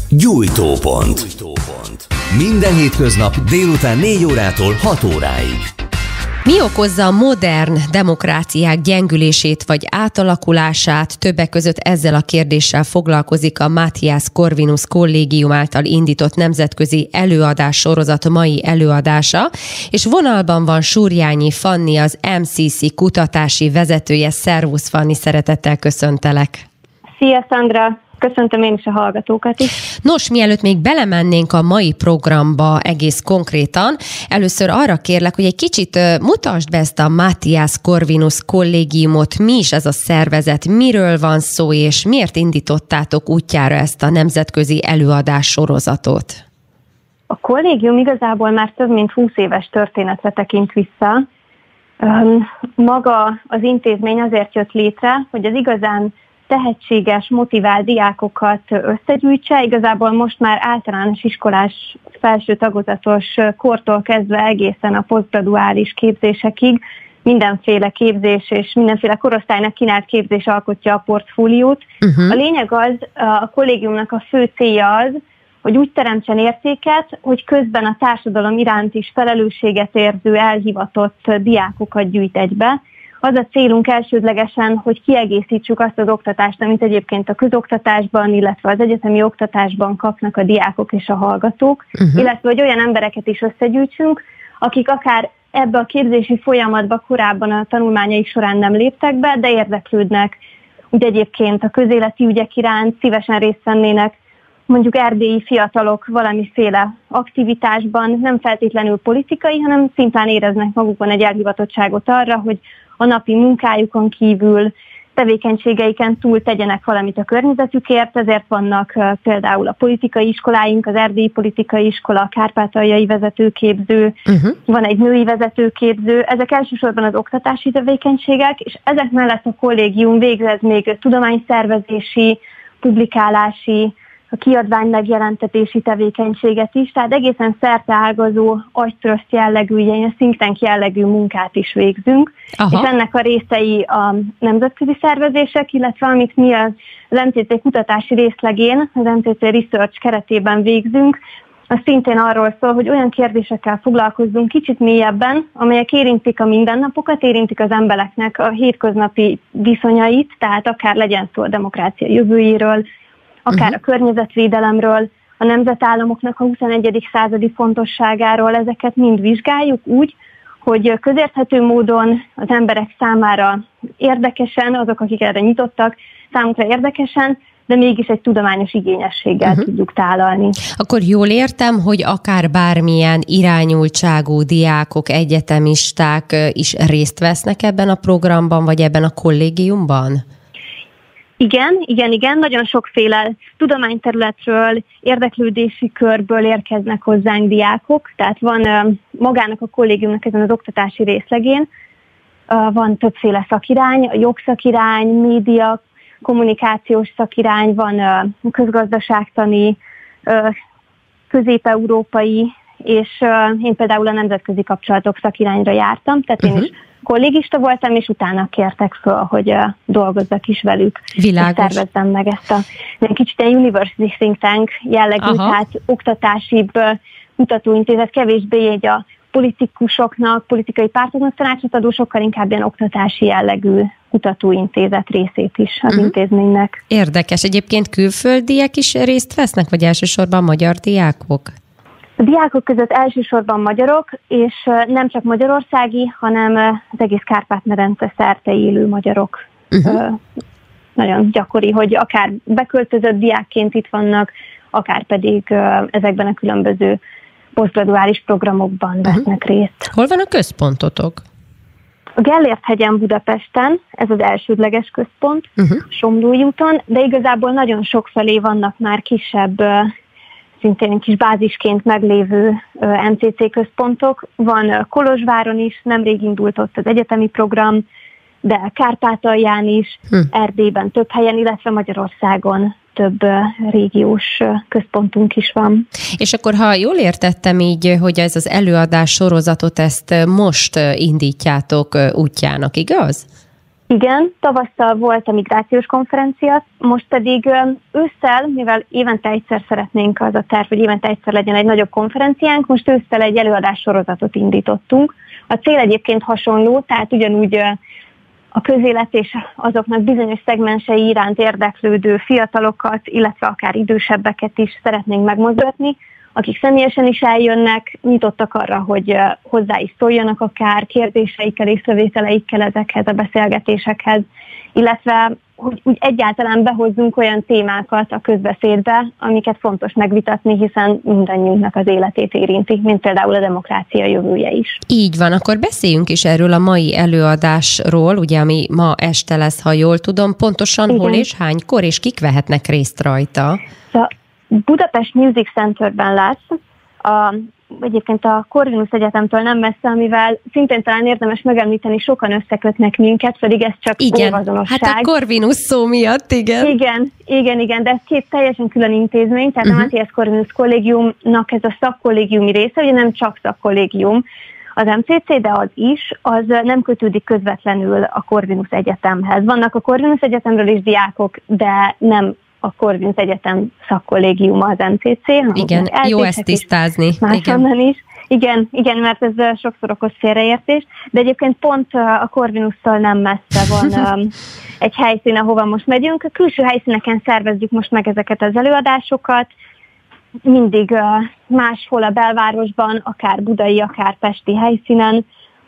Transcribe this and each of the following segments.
Gyújtópont. Minden hétköznap délután 4 órától 6 óráig. Mi okozza a modern demokráciák gyengülését vagy átalakulását? Többek között ezzel a kérdéssel foglalkozik a Matthias Corvinus Kollégium által indított nemzetközi előadás sorozat mai előadása, és vonalban van Surjányi Fanni, az MCC kutatási vezetője. Szervusz Fanni, szeretettel köszöntelek. Szia Szandra! Köszöntöm én is a hallgatókat is. Nos, mielőtt még belemennénk a mai programba egész konkrétan, először arra kérlek, hogy egy kicsit mutasd be ezt a Matthias Corvinus Kollégiumot, mi is ez a szervezet, miről van szó, és miért indítottátok útjára ezt a nemzetközi előadás sorozatot? A kollégium igazából már több mint 20 éves történetre tekint vissza. Maga az intézmény azért jött létre, hogy az igazán tehetséges, motivált diákokat összegyűjtse. Igazából most már általános iskolás felső tagozatos kortól kezdve egészen a posztgraduális képzésekig mindenféle képzés és mindenféle korosztálynak kínált képzés alkotja a portfóliót. A lényeg az, a kollégiumnak a fő célja az, hogy úgy teremtsen értéket, hogy közben a társadalom iránt is felelősséget érző, elhivatott diákokat gyűjt egybe. Az a célunk elsődlegesen, hogy kiegészítsük azt az oktatást, amit egyébként a közoktatásban, illetve az egyetemi oktatásban kapnak a diákok és a hallgatók, illetve hogy olyan embereket is összegyűjtsünk, akik akár ebbe a képzési folyamatba korábban a tanulmányaik során nem léptek be, de érdeklődnek úgy egyébként a közéleti ügyek iránt, szívesen részt vennének mondjuk erdélyi fiatalok valamiféle aktivitásban, nem feltétlenül politikai, hanem szintén éreznek magukon egy elhivatottságot arra, hogy a napi munkájukon kívül, tevékenységeiken túl tegyenek valamit a környezetükért, ezért vannak például a politikai iskoláink, az erdélyi politikai iskola, a kárpátaljai vezetőképző, van egy női vezetőképző, ezek elsősorban az oktatási tevékenységek, és ezek mellett a kollégium végez még tudományszervezési, publikálási, a kiadvány megjelentetési tevékenységet is, tehát egészen szerteágazó, agytröszt jellegű, ilyen think tank jellegű munkát is végzünk, és ennek a részei a nemzetközi szervezések, illetve amit mi az MCC kutatási részlegén, az MCC Research keretében végzünk, az szintén arról szól, hogy olyan kérdésekkel foglalkozzunk kicsit mélyebben, amelyek érintik a mindennapokat, érintik az embereknek a hétköznapi viszonyait, tehát akár legyen szó a demokrácia jövőjéről, akár a környezetvédelemről, a nemzetállamoknak a 21. századi fontosságáról, ezeket mind vizsgáljuk úgy, hogy közérthető módon az emberek számára érdekesen, azok, akik erre nyitottak, számukra érdekesen, de mégis egy tudományos igényességgel tudjuk tálalni. Akkor jól értem, hogy akár bármilyen irányultságú diákok, egyetemisták is részt vesznek ebben a programban, vagy ebben a kollégiumban? Igen, nagyon sokféle tudományterületről, érdeklődési körből érkeznek hozzánk diákok, tehát van magának a kollégiumnak ezen az oktatási részlegén, van többféle szakirány, a jogszakirány, média, kommunikációs szakirány, van közgazdaságtani, közép-európai, és én például a nemzetközi kapcsolatok szakirányra jártam, tehát én is kollégista voltam, és utána kértek föl, hogy dolgozzak is velük. Világos. Szervezzem meg ezt a kicsit egy university think tank jellegű, tehát oktatásibb kutatóintézet, kevésbé egy a politikusoknak, politikai pártoknak tanácsot adó, sokkal inkább ilyen oktatási jellegű kutatóintézet részét is az intézménynek. Érdekes. Egyébként külföldiek is részt vesznek, vagy elsősorban magyar diákok? A diákok között elsősorban magyarok, és nem csak magyarországi, hanem az egész Kárpát-medence szerte élő magyarok. Nagyon gyakori, hogy akár beköltözött diákként itt vannak, akár pedig ezekben a különböző posztgraduális programokban vesznek részt. Hol van a központotok? A Gellért-hegyen Budapesten, ez az elsődleges központ, Somlói úton, de igazából nagyon sokfelé vannak már kisebb, szintén kis bázisként meglévő MCC központok. Van Kolozsváron is, nemrég indult ott az egyetemi program, de Kárpátalján is, Erdélyben több helyen, illetve Magyarországon több régiós központunk is van. És akkor, ha jól értettem így, hogy ez az előadás sorozatot, ezt most indítjátok útjának, igaz? Igen, tavasszal volt a migrációs konferencia, most pedig ősszel, mivel évente egyszer szeretnénk, az a terv, hogy évente egyszer legyen egy nagyobb konferenciánk, most ősszel egy előadássorozatot indítottunk. A cél egyébként hasonló, tehát ugyanúgy a közélet és azoknak bizonyos szegmensei iránt érdeklődő fiatalokat, illetve akár idősebbeket is szeretnénk megmozgatni, akik személyesen is eljönnek, nyitottak arra, hogy hozzá is szóljanak akár kérdéseikkel, észrevételeikkel ezekhez a beszélgetésekhez, illetve hogy úgy egyáltalán behozzunk olyan témákat a közbeszédbe, amiket fontos megvitatni, hiszen mindannyiunknak az életét érinti, mint például a demokrácia jövője is. Így van, akkor beszéljünk is erről a mai előadásról, ugye, ami ma este lesz, ha jól tudom, pontosan igen. Hol és hánykor, és kik vehetnek részt rajta? Budapest Music Centerben lesz, egyébként a Corvinus Egyetemtől nem messze, amivel szintén talán érdemes megemlíteni, sokan összekötnek minket, pedig ez csak óvazonosság. Hát a Corvinus szó miatt, igen. Igen, de ez két teljesen külön intézmény, tehát a Matthias Corvinus kollégiumnak ez a szakkollégiumi része, ugye nem csak szakkollégium az MCC, de az is, az nem kötődik közvetlenül a Corvinus Egyetemhez. Vannak a Corvinus Egyetemről is diákok, de nem a Corvinus Egyetem szakkollégiuma az MCC. Igen, jó ezt tisztázni. Máshonnan is. Igen, mert ez sokszor okoz félreértést, de egyébként pont a Corvinusszal nem messze van egy helyszín, ahova most megyünk. A külső helyszíneken szervezzük most meg ezeket az előadásokat, mindig máshol a belvárosban, akár budai, akár pesti helyszínen,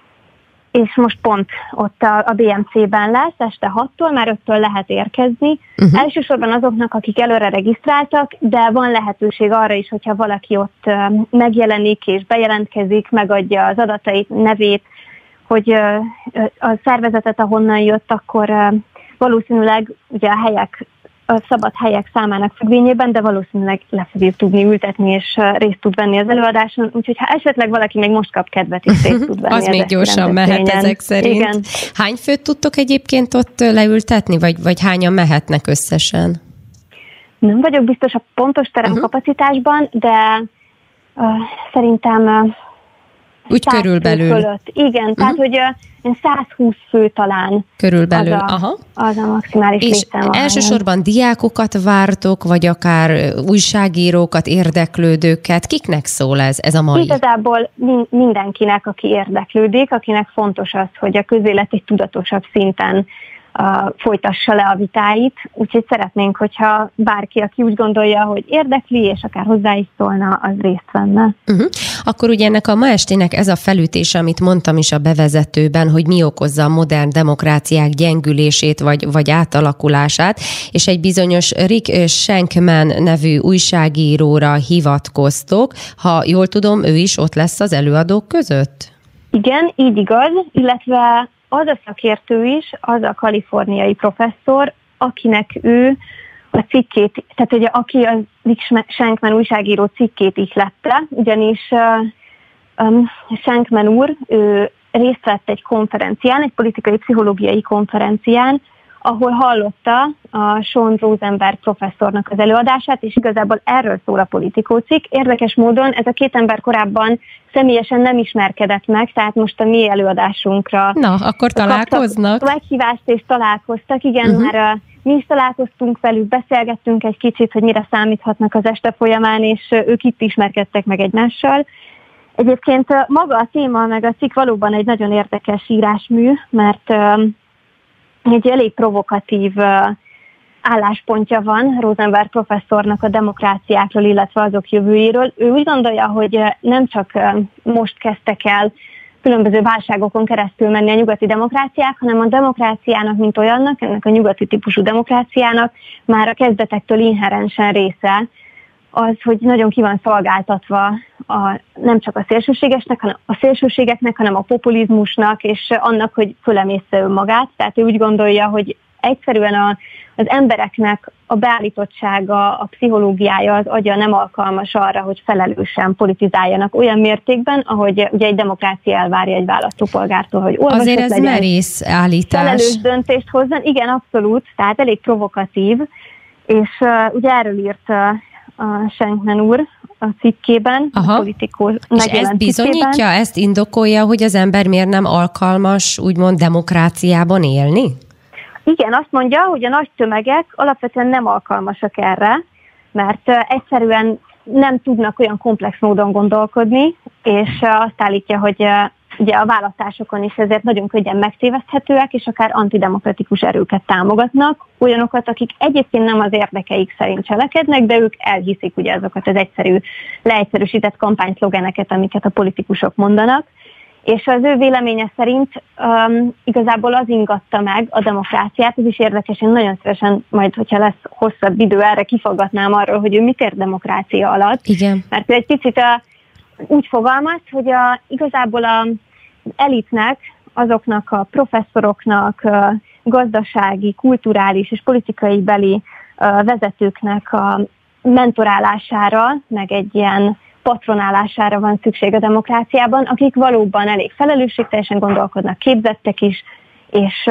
és most pont ott a BMC-ben lesz, este 6-tól, már 5-től lehet érkezni. Elsősorban azoknak, akik előre regisztráltak, de van lehetőség arra is, hogyha valaki ott megjelenik és bejelentkezik, megadja az adatait, nevét, hogy a szervezetet, ahonnan jött, akkor valószínűleg ugye a szabad helyek számának függvényében, de valószínűleg le fogjuk tudni ültetni, és részt tud venni az előadáson, úgyhogy ha esetleg valaki még most kap kedvet, és részt tud venni az még gyorsan mehet ezek szerint. Igen. Hány főt tudtok egyébként ott leültetni, vagy hányan mehetnek összesen? Nem vagyok biztos a pontos teremkapacitásban, de szerintem úgy körülbelül. Igen, tehát hogy 120 fő talán körülbelül. Az a maximális létszám. És elsősorban diákokat vártok, vagy akár újságírókat, érdeklődőket? Kiknek szól ez a mai? Igazából mindenkinek, aki érdeklődik, akinek fontos az, hogy a közélet egy tudatosabb szinten folytassa le a vitáit, úgyhogy szeretnénk, hogyha bárki, aki úgy gondolja, hogy érdekli, és akár hozzá is szólna, az részt venne. Akkor ugye ennek a ma estének ez a felütése, amit mondtam is a bevezetőben, hogy mi okozza a modern demokráciák gyengülését, vagy átalakulását, és egy bizonyos Rick Shankman nevű újságíróra hivatkoztok. Ha jól tudom, ő is ott lesz az előadók között? Igen, így igaz, illetve az a szakértő is, az a kaliforniai professzor, akinek ő a cikkét, tehát ugye aki a Rick Shankman újságíró cikkét ihlette, ugyanis Shankman úr, ő részt vett egy konferencián, egy politikai pszichológiai konferencián, ahol hallotta a Sean Rosenberg professzornak az előadását, és igazából erről szól a Politico cikk. Érdekes módon ez a két ember korábban személyesen nem ismerkedett meg, tehát most a mi előadásunkra akkor találkoznak. Meghívást és találkoztak. Igen, már mi is találkoztunk velük, beszélgettünk egy kicsit, hogy mire számíthatnak az este folyamán, és ők itt ismerkedtek meg egymással. Egyébként maga a téma, meg a cikk valóban egy nagyon érdekes írásmű, mert egy elég provokatív álláspontja van Rosenberg professzornak a demokráciákról, illetve azok jövőjéről. Ő úgy gondolja, hogy nem csak most kezdtek el különböző válságokon keresztül menni a nyugati demokráciák, hanem a demokráciának, mint olyannak, ennek a nyugati típusú demokráciának már a kezdetektől inherensen része az, hogy nagyon ki van szolgáltatva nem csak a szélsőségeknek, hanem a populizmusnak, és annak, hogy fölemészze önmagát. Tehát ő úgy gondolja, hogy egyszerűen az embereknek a beállítottsága, a pszichológiája, az agya nem alkalmas arra, hogy felelősen politizáljanak olyan mértékben, ahogy ugye egy demokrácia elvárja egy választópolgártól, hogy olvasott legyen. Azért ez merész állítás. Felelős döntést hozzon. Igen, abszolút, tehát elég provokatív, és ugye erről írt a Shankman úr a cikkében, a Politico és ezt bizonyítja, ezt indokolja, hogy az ember miért nem alkalmas úgymond demokráciában élni? Igen, azt mondja, hogy a nagy tömegek alapvetően nem alkalmasak erre, mert egyszerűen nem tudnak olyan komplex módon gondolkodni, és azt állítja, hogy ugye a választásokon is ezért nagyon könnyen megtéveszthetőek, és akár antidemokratikus erőket támogatnak, olyanokat, akik egyébként nem az érdekeik szerint cselekednek, de ők elhiszik ugye azokat az egyszerű, leegyszerűsített kampányszlogeneket, amiket a politikusok mondanak, és az ő véleménye szerint igazából az ingatta meg a demokráciát, ez is érdekes, én nagyon szívesen majd, hogyha lesz hosszabb idő, erre kifaggatnám arról, hogy ő mit ért demokrácia alatt. Igen. Mert ő egy picit úgy fogalmaz, hogy igazából az elitnek, azoknak a professzoroknak, gazdasági, kulturális és politikai beli vezetőknek a mentorálására, meg egy ilyen patronálására van szükség a demokráciában, akik valóban elég felelősségteljesen gondolkodnak, képzettek is, és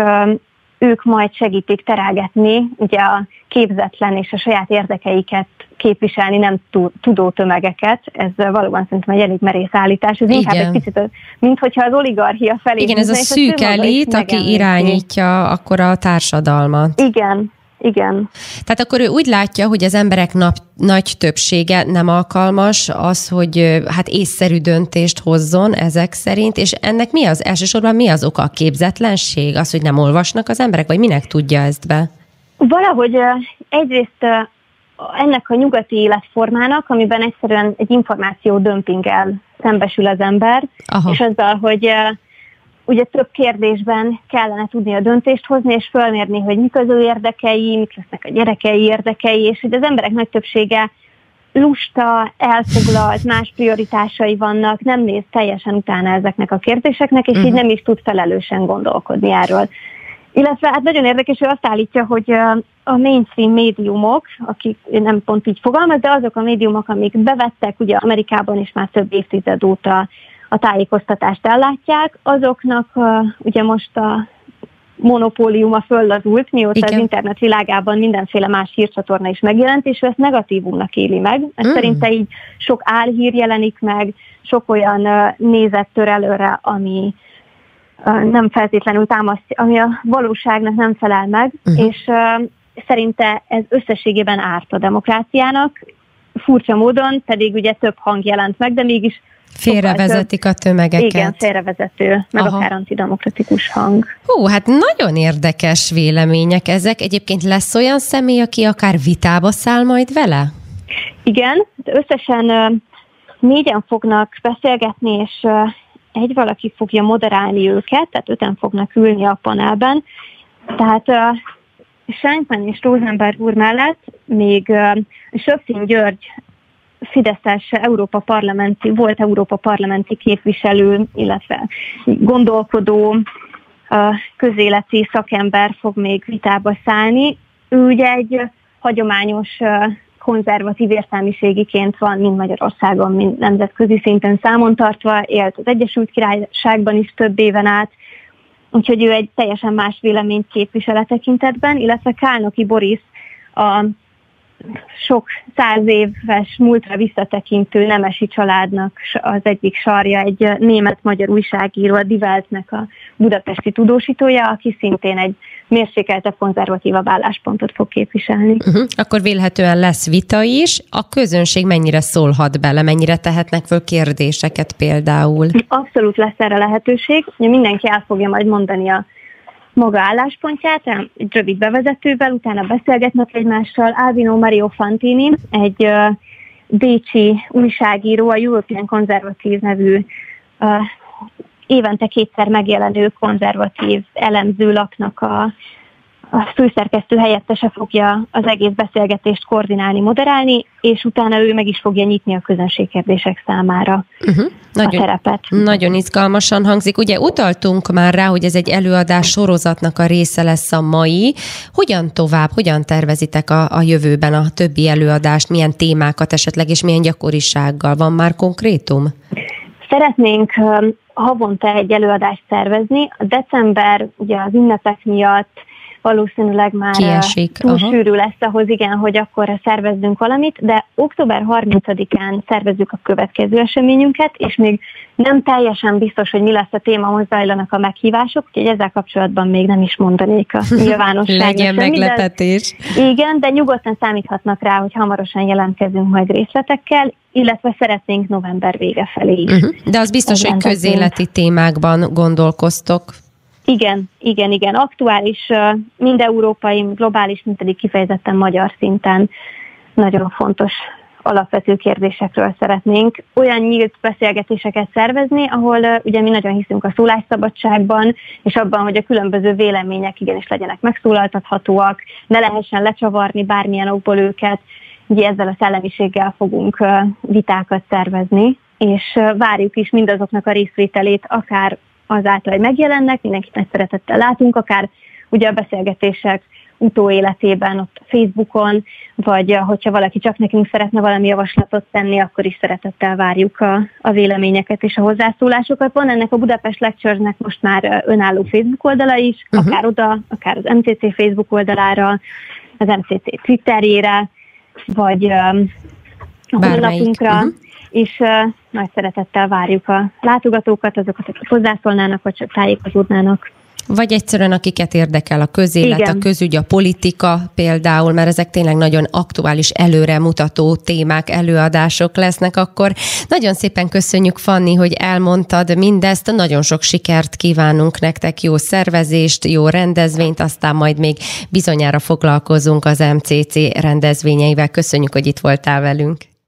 ők majd segítik terelgetni ugye a képzetlen és a saját érdekeiket képviselni nem tudó tömegeket. Ez valóban szerintem egy elég merész állítás. Ez inkább egy picit, minthogyha az oligarchia felé... Igen, ez a szűk elit, aki irányítja akkor a társadalmat. Igen. Tehát akkor ő úgy látja, hogy az emberek nagy többsége nem alkalmas az, hogy hát észszerű döntést hozzon ezek szerint, és ennek elsősorban mi az oka? A képzetlenség? Az, hogy nem olvasnak az emberek, vagy minek tudja ezt be? Valahogy egyrészt ennek a nyugati életformának, amiben egyszerűen egy információ dömpinggel szembesül az ember, és azzal, hogy ugye több kérdésben kellene tudni a döntést hozni, és fölmérni, hogy mik az ő érdekei, mik lesznek a gyerekei érdekei, és hogy az emberek nagy többsége lusta, elfoglalt, más prioritásai vannak, nem néz teljesen utána ezeknek a kérdéseknek, és így nem is tud felelősen gondolkodni erről. Illetve hát nagyon érdekes, ő azt állítja, hogy a mainstream médiumok, akik nem pont így fogalmaz, de azok a médiumok, amik bevettek, ugye Amerikában is már több évtized óta a tájékoztatást ellátják, azoknak ugye most a monopóliuma föllazult, mióta az internet világában mindenféle más hírcsatorna is megjelent, és ő ezt negatívumnak éli meg. Ez szerinte így sok álhír jelenik meg, sok olyan nézet tör előre, ami nem feltétlenül támasztja, ami a valóságnak nem felel meg, és szerinte ez összességében árt a demokráciának, furcsa módon, pedig ugye több hang jelent meg, de mégis félrevezetik a tömegeket. Igen, félrevezető, meg akár antidemokratikus hang. Hát nagyon érdekes vélemények ezek. Egyébként lesz olyan személy, aki akár vitába száll majd vele? Igen, összesen 4-en fognak beszélgetni, és egy valaki fogja moderálni őket, tehát 5-en fognak ülni a panelben. Tehát Schenkman és Rosenberg úr mellett még Schöpflin György fideszes volt Európa parlamenti képviselő, illetve gondolkodó, közéleti szakember fog még vitába szállni. Ő ugye egy hagyományos konzervatív értelmiségiként van mind Magyarországon, mind nemzetközi szinten számon tartva, élt az Egyesült Királyságban is több éven át, úgyhogy ő egy teljesen más véleményt képvisel a tekintetben, illetve Kálnoky Boris a sok 100 éves múltra visszatekintő nemesi családnak az egyik sarja, egy német-magyar újságíró, a Die Weltnek a budapesti tudósítója, aki szintén egy mérsékeltebb, konzervatívabb álláspontot fog képviselni. Akkor vélhetően lesz vita is. A közönség mennyire szólhat bele, mennyire tehetnek föl kérdéseket például? Abszolút lesz erre lehetőség. Mindenki el fogja majd mondani a maga álláspontját, egy rövid bevezetővel, utána beszélgetnek egymással. Albino Mario Fantini, egy bécsi újságíró, a European Conservative nevű évente 2-szer megjelenő konzervatív elemző lapnak a főszerkesztő helyettese fogja az egész beszélgetést koordinálni, moderálni, és utána ő meg is fogja nyitni a közönségkérdések számára a terepet. Nagyon izgalmasan hangzik. Ugye utaltunk már rá, hogy ez egy előadás sorozatnak a része lesz a mai. Hogyan tovább, hogyan tervezitek a jövőben a többi előadást, milyen témákat esetleg, és milyen gyakorisággal? Van már konkrétum? Szeretnénk havonta egy előadást szervezni. A december ugye az ünnepek miatt valószínűleg már túl sűrű lesz ahhoz, igen, hogy akkor szervezzünk valamit, de október 30-án szervezzük a következő eseményünket, és még nem teljesen biztos, hogy mi lesz a téma, ahhoz zajlanak a meghívások, úgyhogy ezzel kapcsolatban még nem is mondanék a nyilvánosságnak. Legyen meglepetés. Igen, de nyugodtan számíthatnak rá, hogy hamarosan jelentkezünk majd részletekkel, illetve szeretnénk november vége felé is. De az biztos, hogy közéleti témákban gondolkoztok. Igen. Aktuális, mind európai, globális, mind pedig kifejezetten magyar szinten nagyon fontos alapvető kérdésekről szeretnénk olyan nyílt beszélgetéseket szervezni, ahol ugye mi nagyon hiszünk a szólásszabadságban, és abban, hogy a különböző vélemények igenis legyenek megszólaltathatóak, ne lehessen lecsavarni bármilyen okból őket, ugye ezzel a szellemiséggel fogunk vitákat szervezni, és várjuk is mindazoknak a részvételét, akár azáltal, hogy megjelennek, mindenkit nagy szeretettel látunk, akár ugye a beszélgetések utóéletében, ott Facebookon, vagy hogyha valaki csak nekünk szeretne valami javaslatot tenni, akkor is szeretettel várjuk a véleményeket és a hozzászólásokat. Van ennek a Budapest Lectures-nek most már önálló Facebook oldala is, akár oda, akár az MCC Facebook oldalára, az MCC Twitterjére, vagy a honlapunkra, és nagy szeretettel várjuk a látogatókat, azokat, akik hozzászólnának, vagy csak tájékozódnának. Vagy egyszerűen akiket érdekel a közélet, igen, a közügy, a politika például, mert ezek tényleg nagyon aktuális, előremutató témák, előadások lesznek, akkor nagyon szépen köszönjük, Fanni, hogy elmondtad mindezt, nagyon sok sikert kívánunk nektek, jó szervezést, jó rendezvényt, aztán majd még bizonyára foglalkozunk az MCC rendezvényeivel. Köszönjük, hogy itt voltál velünk.